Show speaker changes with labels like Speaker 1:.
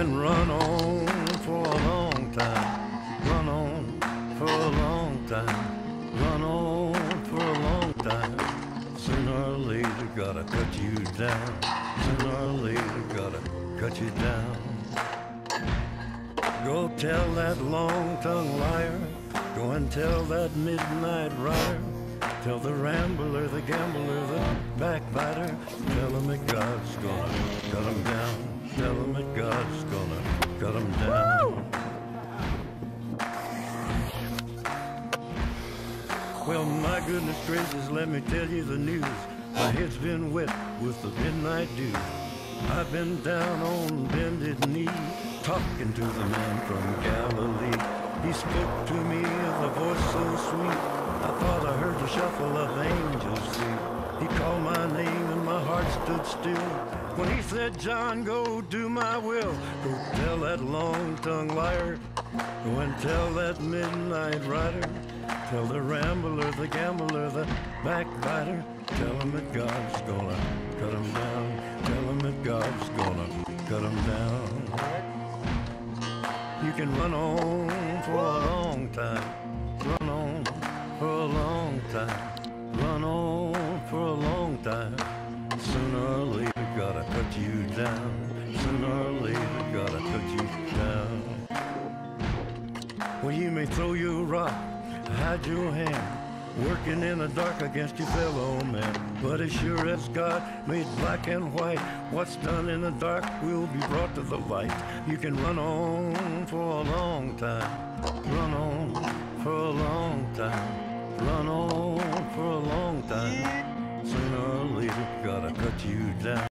Speaker 1: can run on for a long time, run on for a long time, run on for a long time. Sooner or later gotta cut you down, sooner or later gotta cut you down. Go tell that long-tongued liar, go and tell that midnight rider, tell the rambler, the gambler, the backbiter, tell him that God's gonna cut him down, tell him that God's gonna cut him down. Well, my goodness gracious, let me tell you the news. My head's been wet with the midnight dew. I've been down on bended knee, talking to the man from Galilee. He spoke to me with a voice so sweet, I thought I heard the shuffle of angels' feet. He called my name and my heart stood still when he said, John, go do my will. Go tell that long-tongued liar, go and tell that midnight rider, tell the rambler, the gambler, the backbiter, tell him that God's gonna cut him down, tell him that God's gonna cut him down. You can run on for a long time, run on for a long time, run on for a long time. Sooner or later gotta cut you down, sooner or later gotta cut you down. Well, you may throw your rock, hide your hand, working in the dark against your fellow man, but as sure as God made black and white, what's done in the dark will be brought to the light. You can run on for a long time, run on for a long time, run on for a long time. Sooner or later gotta cut you down.